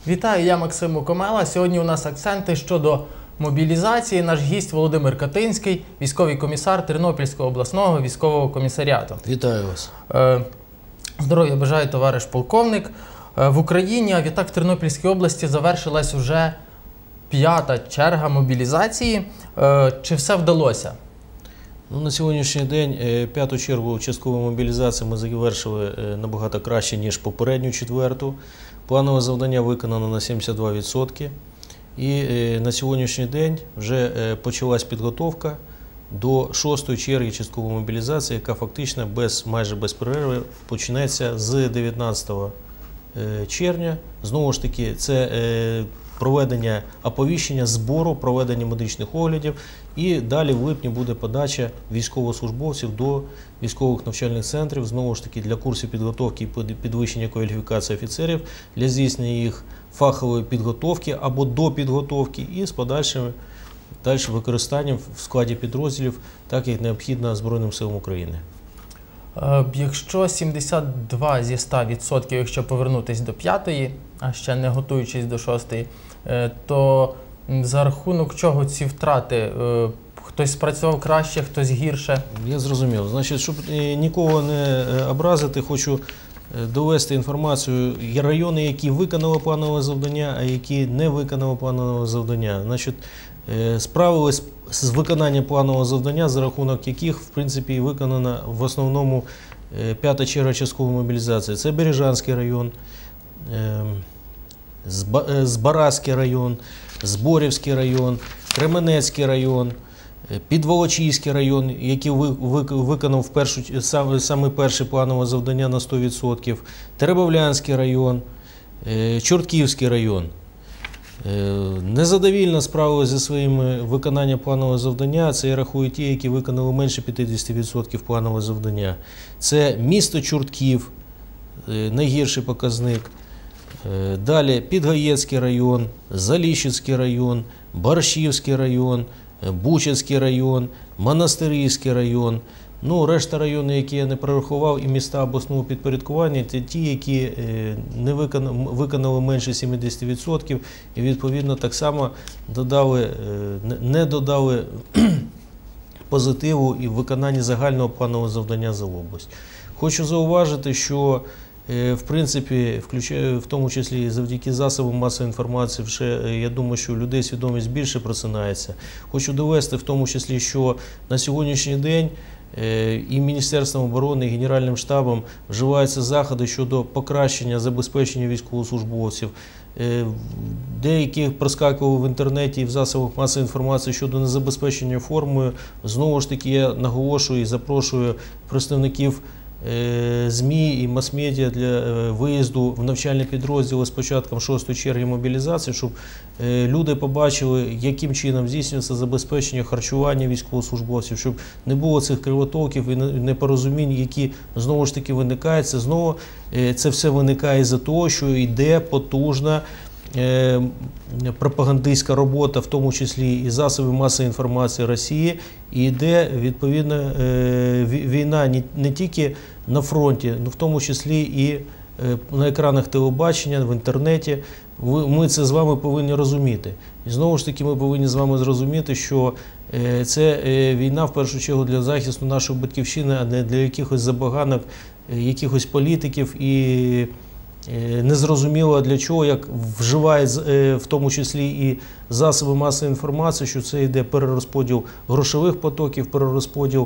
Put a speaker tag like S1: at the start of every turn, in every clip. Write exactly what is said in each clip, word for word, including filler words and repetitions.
S1: Вітаю, я Максим Мукомела. Сьогодні у нас акценти щодо мобілізації. Наш гість Володимир Катинський, військовий комісар Тернопільського обласного військового комісаріату.
S2: Вітаю вас.
S1: Здоров'я бажаю, товариш полковник. В Україні, а відтак в Тернопільській області, завершилась уже п'ята черга мобілізації. Чи все вдалося?
S2: Ну, на сьогоднішній день п'яту чергу часткової мобілізації ми завершили набагато краще, ніж попередню четверту. Планове завдання виконано на сімдесят два відсотки. І на сьогоднішній день вже почалась підготовка до шостої черги часткової мобілізації, яка фактично без, майже без перерви почнеться з дев'ятнадцятого червня. Знову ж таки, це проведення оповіщення, збору, проведення медичних оглядів. І далі в липні буде подача військовослужбовців до військових навчальних центрів, знову ж таки, для курсів підготовки і підвищення кваліфікації офіцерів, для здійснення їх фахової підготовки або допідготовки і з подальшим дальшим використанням в складі підрозділів, так як необхідно Збройним силам України.
S1: Якщо сімдесят два зі ста відсотків, якщо повернутися до п'ятої, а ще не готуючись до шостої, то за рахунок чого ці втрати? Хтось спрацював краще, хтось гірше?
S2: Я зрозумів. Значить, щоб нікого не образити, хочу довести інформацію. Є райони, які виконали планове завдання, а які не виконали планове завдання. Значить, справились з виконанням планового завдання, за рахунок яких, в принципі, виконана в основному п'ята черга часткової мобілізації. Це Бережанський район, Збаразький район, Зборівський район, Кременецький район, Підволочиський район, який виконав першу, саме, саме перше планове завдання на сто відсотків, Теребовлянський район, Чортківський район. Незадовільно справилися зі своїм виконанням планового завдання, це я рахую ті, які виконали менше п'ятдесят відсотків планового завдання. Це місто Чортків, найгірший показник. Далі Підгаєцький район, Заліщицький район, Баршівський район, Бучацький район, Монастирський район. Ну, решта районів, які я не прорахував, і міста обласного підпорядкування, це ті, які не виконали, виконали менше сімдесят відсотків і, відповідно, так само додали, не додали позитиву і в виконанні загального планового завдання за область. Хочу зауважити, що в принципі, включаю, в тому числі завдяки засобам масової інформації, вже, я думаю, що у людей свідомість більше просинається. Хочу довести в тому числі, що на сьогоднішній день і Міністерством оборони, і Генеральним штабом вживаються заходи щодо покращення забезпечення військовослужбовців. Деякі проскакували в інтернеті і в засобах масової інформації щодо незабезпечення формою. Знову ж таки, я наголошую і запрошую представників ЗМІ і мас-медіа для виїзду в навчальні підрозділи з початком шостої черги мобілізації, щоб люди побачили, яким чином здійснюється забезпечення харчування військовослужбовців, щоб не було цих кривотолків і непорозумінь, які знову ж таки виникають. Це знову це все виникає із-за того, що йде потужна пропагандистська робота, в тому числі і засоби масової інформації Росії, і йде, відповідно, війна не тільки на фронті, але в тому числі і на екранах телебачення, в інтернеті. Ми це з вами повинні розуміти. І знову ж таки, ми повинні з вами зрозуміти, що це війна, в першу чергу, для захисту нашої батьківщини, а не для якихось забаганок, якихось політиків і незрозуміло для чого, як вживають в тому числі і засоби масової інформації, що це йде перерозподіл грошових потоків, перерозподіл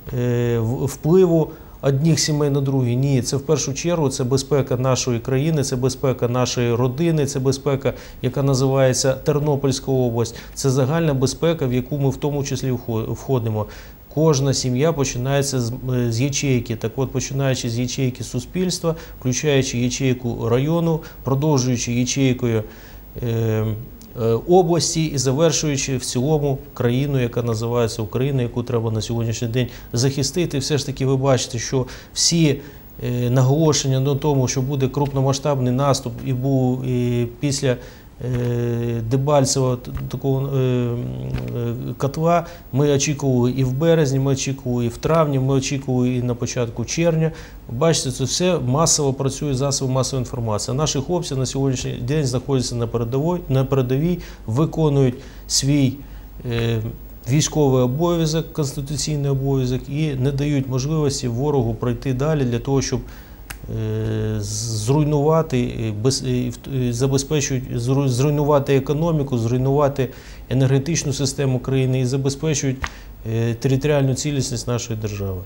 S2: впливу одних сімей на другі. Ні, це в першу чергу це безпека нашої країни, це безпека нашої родини, це безпека, яка називається Тернопільська область. Це загальна безпека, в яку ми в тому числі входимо. Кожна сім'я починається з, з ячейки. Так от, починаючи з ячейки суспільства, включаючи ячейку району, продовжуючи ячейкою е, е, області і завершуючи в цілому країну, яка називається Україна, яку треба на сьогоднішній день захистити. Все ж таки ви бачите, що всі е, наголошення на тому, що буде крупномасштабний наступ і був і після Дебальцева, такого котла ми очікували і в березні, ми очікували і в травні, ми очікували і на початку червня. Бачите, це все масово працює засоби масової інформації. Наші хлопці на сьогоднішній день знаходяться на передовій, на передовій, виконують свій е, військовий обов'язок, конституційний обов'язок і не дають можливості ворогу пройти далі для того, щоб зруйнувати, забезпечують, зруйнувати економіку, зруйнувати енергетичну систему країни і забезпечують територіальну цілісність нашої держави.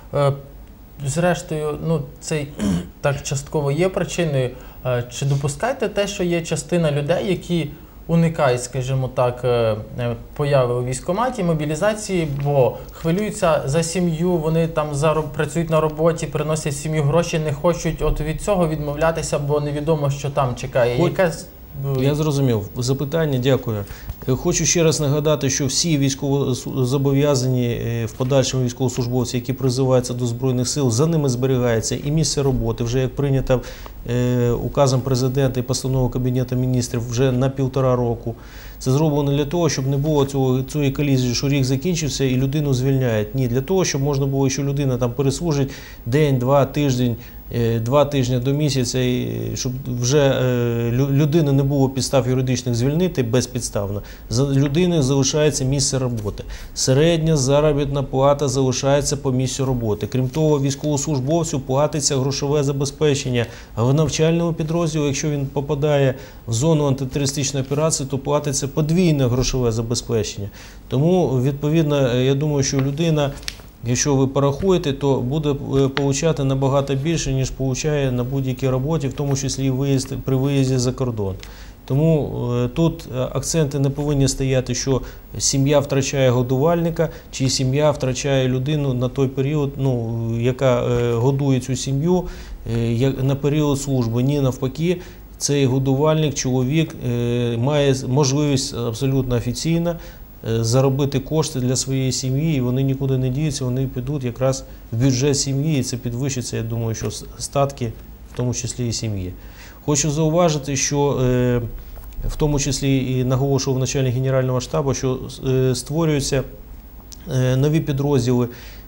S1: Зрештою, ну, це так частково є причиною. Чи допускаєте те, що є частина людей, які уникають, скажімо так, появи у військкоматі, мобілізації, бо хвилюються за сім'ю, вони там працюють на роботі, приносять сім'ю гроші, не хочуть от від цього відмовлятися, бо невідомо, що там чекає.
S2: Хоч...
S1: Яка...
S2: Я зрозумів. Запитання, дякую. Хочу ще раз нагадати, що всі військовозобов'язані в подальшому військовослужбовці, які призиваються до Збройних сил, за ними зберігається і місце роботи, вже як прийнято указом президента і постановою Кабінету міністрів вже на півтора року. Це зроблено для того, щоб не було цього, цієї колізії, що рік закінчився і людину звільняють. Ні, для того, щоб можна було, що людина там переслужить день, два, тиждень, два тижні до місяця, щоб вже людини не було підстав юридичних звільнити безпідставно. За людиною залишається місце роботи. Середня заробітна плата залишається по місцю роботи. Крім того, військовослужбовцю платиться грошове забезпечення. А в навчальному підрозділі, якщо він попадає в зону антитерористичної операції, то платиться подвійне грошове забезпечення. Тому, відповідно, я думаю, що людина, якщо ви порахуєте, то буде отримати набагато більше, ніж отримує на будь-якій роботі, в тому числі і виїзд, при виїзді за кордон. Тому тут акценти не повинні стояти, що сім'я втрачає годувальника, чи сім'я втрачає людину на той період, ну, яка годує цю сім'ю на період служби. Ні, навпаки, цей годувальник, чоловік має можливість абсолютно офіційно заробити кошти для своєї сім'ї, і вони нікуди не діються, вони підуть якраз в бюджет сім'ї, і це підвищиться, я думаю, що статки, в тому числі і сім'ї. Хочу зауважити, що в тому числі і наголошував начальник Генерального штабу, що створюються нові підрозділи,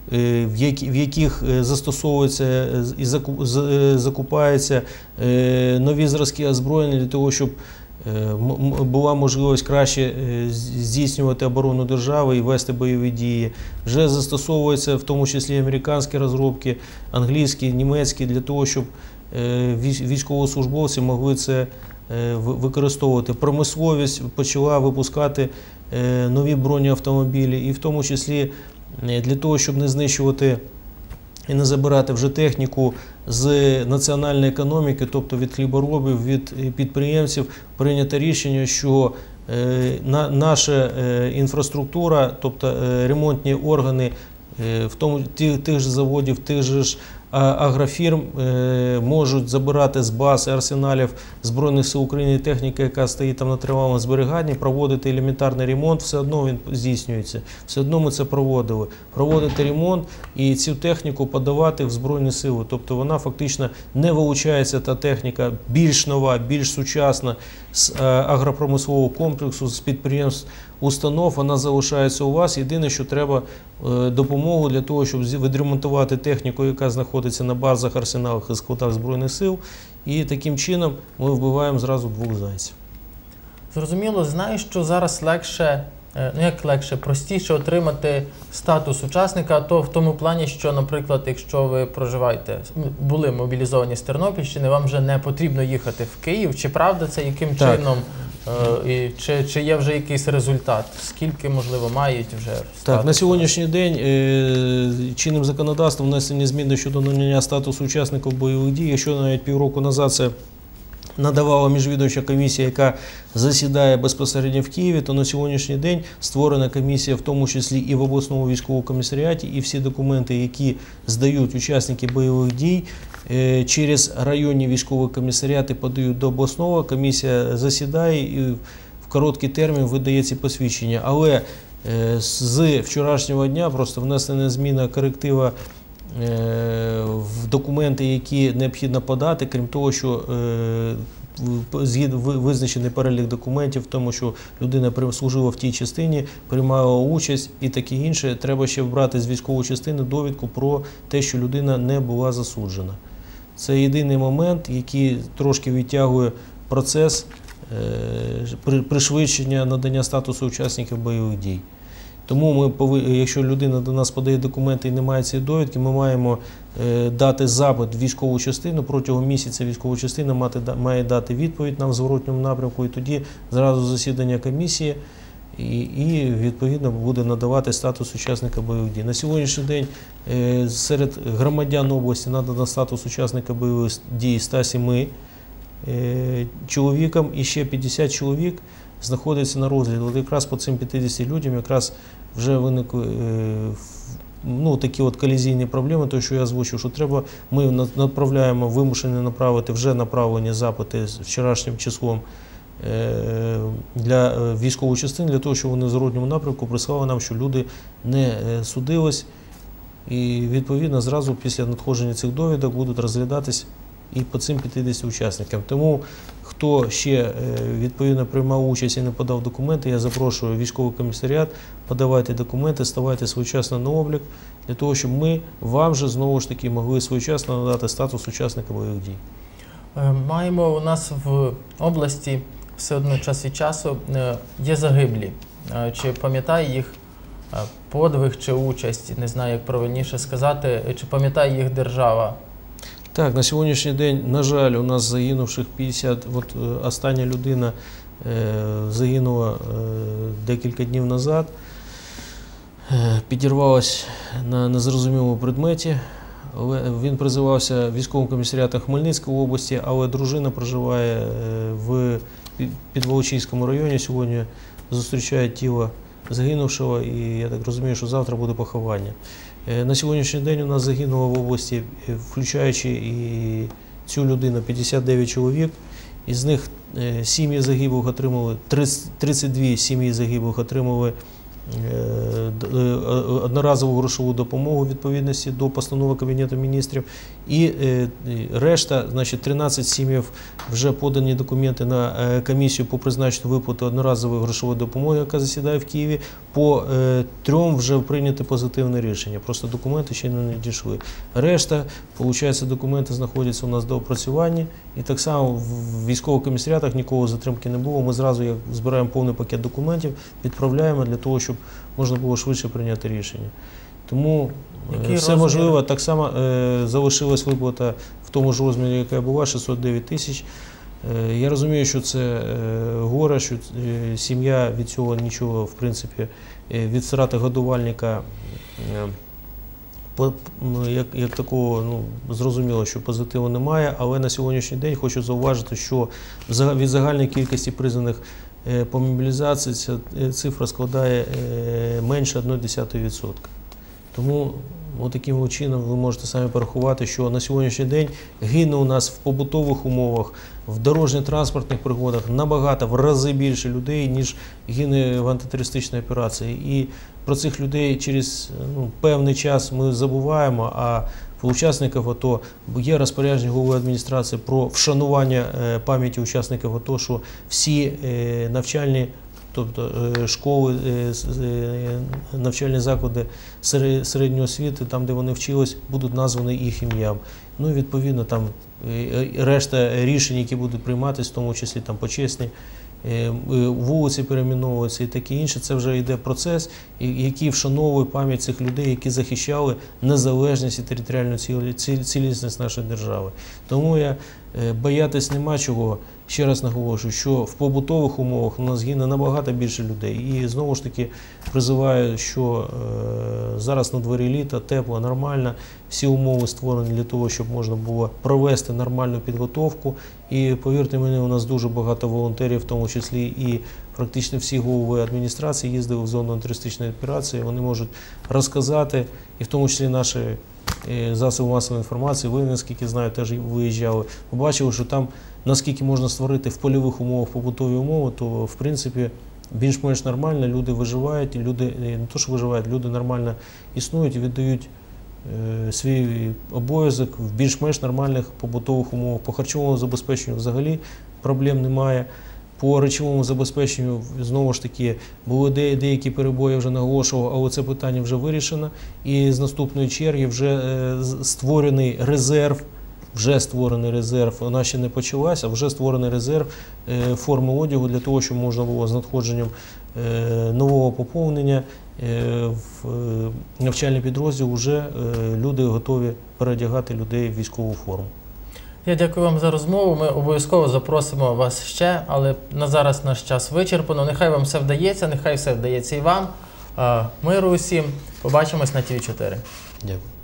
S2: в яких застосовуються і закупаються нові зразки озброєння для того, щоб була можливість краще здійснювати оборону держави і вести бойові дії. Вже застосовуються в тому числі американські розробки, англійські, німецькі, для того, щоб військовослужбовці могли це використовувати. Промисловість почала випускати нові бронеавтомобілі, і в тому числі для того, щоб не знищувати і не забирати вже техніку з національної економіки, тобто від хліборобів, від підприємців, прийнято рішення, що наша інфраструктура, тобто ремонтні органи, в тому тих же заводів, тих же ж агрофірм можуть забирати з баз і арсеналів Збройних сил України техніки, яка стоїть там на тривалому зберіганні, проводити елементарний ремонт, все одно він здійснюється. Все одно ми це проводили. Проводити ремонт і цю техніку подавати в Збройні сили. Тобто вона фактично не вилучається, та техніка більш нова, більш сучасна, з агропромислового комплексу, з підприємств, установ, вона залишається у вас. Єдине, що треба допомогу для того, щоб відремонтувати техніку, яка знаходиться на базах, арсеналах і складах Збройних сил. І таким чином ми вбиваємо зразу двох зайців.
S1: Зрозуміло, знаю, що зараз легше, ну як легше, простіше отримати статус учасника АТО в тому плані, що, наприклад, якщо ви проживаєте, були мобілізовані з Тернопільщини, вам вже не потрібно їхати в Київ. Чи правда це, яким так. чином? І чи, чи є вже якийсь результат? Скільки, можливо, мають вже статус?
S2: Так, на сьогоднішній день е, чинним законодавством внесені зміни щодо надання статусу учасників бойових дій. Якщо навіть півроку назад це надавала міжвідомча комісія, яка засідає безпосередньо в Києві, то на сьогоднішній день створена комісія, в тому числі і в обласному військовому комісаріаті, і всі документи, які здають учасники бойових дій, через районні військові комісаріати подають до обласного, комісія засідає і в короткий термін видає ці посвідчення. Але з вчорашнього дня просто внесена зміна коректива в документи, які необхідно подати, крім того, що згідно визначений перелік документів, тому що людина служила в тій частині, приймала участь і таке інше. Треба ще брати з військової частини довідку про те, що людина не була засуджена. Це єдиний момент, який трошки відтягує процес пришвидшення надання статусу учасників бойових дій. Тому ми повинні, якщо людина до нас подає документи і не має цієї довідки, ми маємо е, дати запит в військову частину, протягом місяця військова частина мати, має дати відповідь нам в зворотньому напрямку, і тоді зразу засідання комісії, і, і відповідно буде надавати статус учасника бойових дій. На сьогоднішній день е, серед громадян області надано статус учасника бойових дій ста семи е, чоловікам, і ще п'ятдесят чоловік знаходиться на розгляді. От якраз по цим п'ятдесяти людям якраз вже виникли ну, такі от колізійні проблеми, тому що я озвучив, що треба, ми направляємо, вимушені направити вже направлені запити з вчорашнім числом для військової частини, для того, щоб вони в зворотньому напрямку прислали нам, що люди не судились, і відповідно зразу після надходження цих довідок будуть розглядатись і по цим п'ятдесяти учасникам. Тому, хто ще відповідно приймав участь і не подав документи, я запрошую військовий комісаріат, подавайте документи, ставайте своєчасно на облік, для того, щоб ми вам же знову ж таки могли своєчасно надати статус учасника бойових дій.
S1: Маємо у нас в області все одно час від часу є загиблі. Чи пам'ятає їх подвиг чи участь, не знаю, як правильніше сказати, чи пам'ятає їх держава?
S2: Так, на сьогоднішній день, на жаль, у нас загинувших п'ятдесят, от остання людина е, загинула е, декілька днів назад, е, підірвалась на незрозумілому предметі. Він призивався військовим комісаріатом Хмельницької області, але дружина проживає в Підволочиському районі. Сьогодні зустрічає тіло загинувшого, і я так розумію, що завтра буде поховання. На сьогоднішній день у нас загинуло в області, включаючи і цю людину, п'ятдесят дев'ять чоловік. Із них сім'ї загиблих отримали, тридцять дві сім'ї загиблих отримали одноразову грошову допомогу у відповідності до постанови Кабінету міністрів, і решта, значить, тринадцять сім'їв вже подані документи на комісію по призначенню виплати одноразової грошової допомоги, яка засідає в Києві. По трьом вже прийняте позитивне рішення, просто документи ще не надійшли. Решта, виходить, документи знаходяться у нас до опрацювання, і так само в військових комісаріатах нікого затримки не було. Ми зразу, як збираємо повний пакет документів, відправляємо для того, щоб можна було швидше прийняти рішення. Тому Який все розмір? Можливо. Так само е, залишилась виплата в тому ж розмірі, яка була, шістсот дев'ять тисяч. Е, я розумію, що це е, горе, що е, сім'я від цього нічого, в принципі, е, від втрати годувальника, е, по, як, як такого, ну, зрозуміло, що позитиву немає, але на сьогоднішній день хочу зауважити, що від загальної кількості призваних по мобілізації ця цифра складає менше одної десятої відсотка. Тому таким чином ви можете самі порахувати, що на сьогоднішній день гине у нас в побутових умовах, в дорожньо-транспортних пригодах набагато, в рази більше людей, ніж гине в антитерористичній операції. І про цих людей через ну, певний час ми забуваємо, а у учасників АТО є розпорядження голови адміністрації про вшанування пам'яті учасників АТО, що всі навчальні, тобто школи, навчальні заклади середньої освіти, там, де вони вчились, будуть названі їх ім'ям. Ну і відповідно там решта рішень, які будуть прийматися, в тому числі там почесні, вулиці перейменовуються і таке інше. Це вже йде процес, який вшановує пам'ять цих людей, які захищали незалежність і територіальну цілісність нашої держави. Тому я боятись нема чого. Ще раз наголошую, що в побутових умовах у нас гине набагато більше людей. І знову ж таки призиваю, що е, зараз на дворі літо, тепло, нормально, всі умови створені для того, щоб можна було провести нормальну підготовку. І повірте мені, у нас дуже багато волонтерів, в тому числі і практично всі голови адміністрації їздили в зону антитерористичної операції, вони можуть розказати, і в тому числі наші засоби масової інформації, ви, наскільки знаю, теж виїжджали, побачили, що там, наскільки можна створити в польових умовах побутові умови, то, в принципі, більш-менш нормально, люди виживають, і люди, не то, що виживають, люди нормально існують і віддають е, свій обов'язок в більш-менш нормальних побутових умовах. По харчовому забезпеченню взагалі проблем немає. По речовому забезпеченню, знову ж таки, були де- деякі перебої, вже наголошував, але це питання вже вирішено. І з наступної черги вже е, з- створений резерв, вже створений резерв, вона ще не почалася, вже створений резерв е, форми одягу для того, щоб можна було з надходженням е, нового поповнення е, в е, навчальний підрозділ вже е, люди готові переодягати людей в військову форму.
S1: Я дякую вам за розмову. Ми обов'язково запросимо вас ще, але на зараз наш час вичерпано. Нехай вам все вдається, нехай все вдається і вам. Е, Миру усім. Побачимось на ті ві чотири.
S2: Дякую.